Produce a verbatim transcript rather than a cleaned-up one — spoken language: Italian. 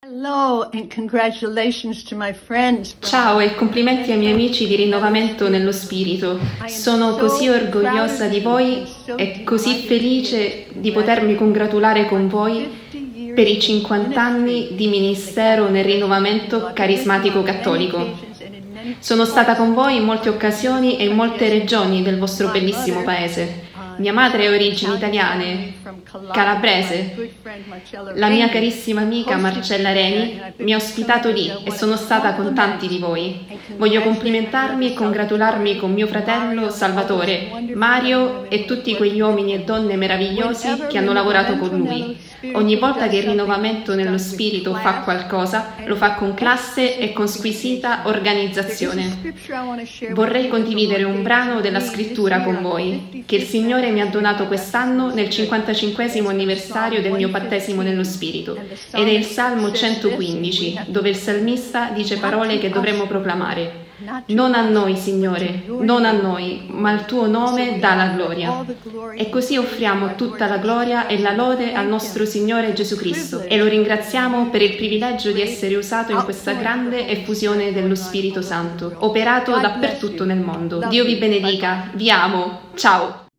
Hello and congratulations to my friends. Ciao e complimenti ai miei amici di Rinnovamento nello Spirito. Sono così orgogliosa di voi e così felice di potermi congratulare con voi per i cinquanta anni di ministero nel Rinnovamento Carismatico Cattolico. Sono stata con voi in molte occasioni e in molte regioni del vostro bellissimo paese. Mia madre ha origini italiane, calabrese. La mia carissima amica Marcella Reni mi ha ospitato lì e sono stata con tanti di voi. Voglio complimentarmi e congratularmi con mio fratello Salvatore, Mario e tutti quegli uomini e donne meravigliosi che hanno lavorato con lui. Ogni volta che il Rinnovamento nello Spirito fa qualcosa, lo fa con classe e con squisita organizzazione. Vorrei condividere un brano della scrittura con voi, che il Signore mi ha donato quest'anno nel cinquantacinquesimo anniversario del mio battesimo nello Spirito, ed è il Salmo centoquindici, dove il salmista dice parole che dovremmo proclamare. Non a noi, Signore, non a noi, ma al tuo nome dà la gloria. E così offriamo tutta la gloria e la lode al nostro Signore Gesù Cristo e lo ringraziamo per il privilegio di essere usato in questa grande effusione dello Spirito Santo, operato dappertutto nel mondo. Dio vi benedica, vi amo, ciao!